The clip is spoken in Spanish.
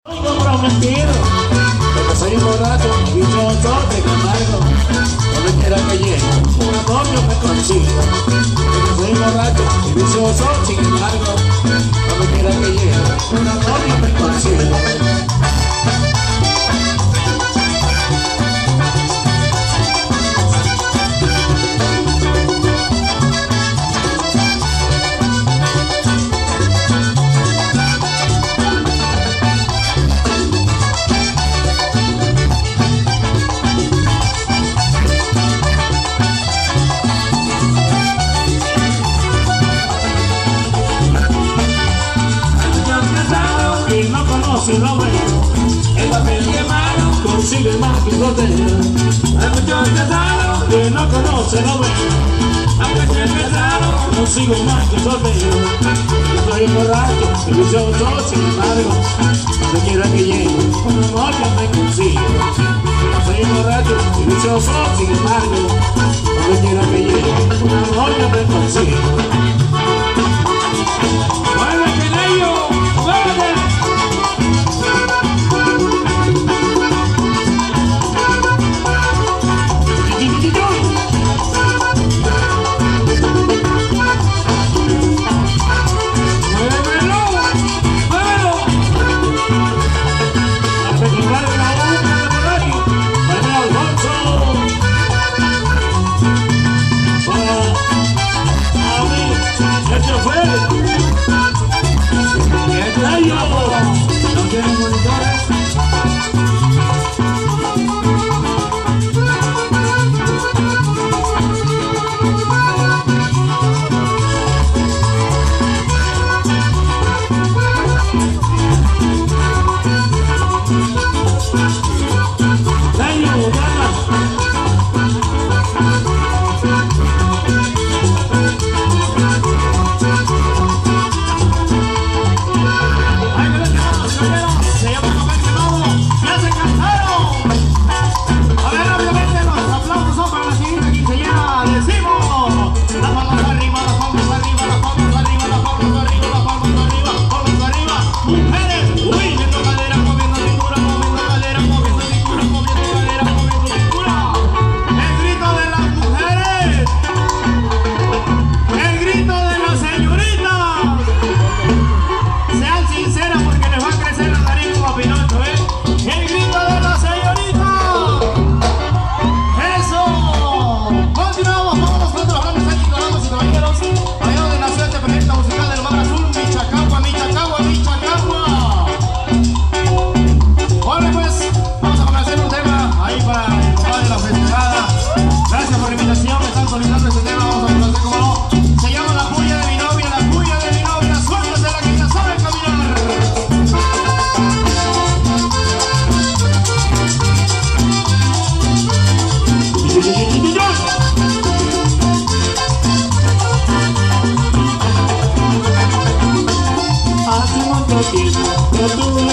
Prometido, porque soy un borracho y yo de Camargo. Donde quiera que llegue, un amor yo me consigo. Porque soy un borracho y vicioso, sin embargo, donde quiera que llegue, un amor yo me consigo. Si lo veo, el papel de mano consigue más que botella. Hay muchos casados que no conocen lo veo, aunque sea casado, consigo más que botella. Yo soy un borracho, y vicioso, sin embargo, donde quiera que llegue, un amor que me consigo. Yo soy un borracho, y vicioso, sin embargo, donde quiera que llegue, un amor que me consigo. ¡Muévete, Neyo! ¡Muévete! ¿No tienen monitores? Hace mucho tiempo que tú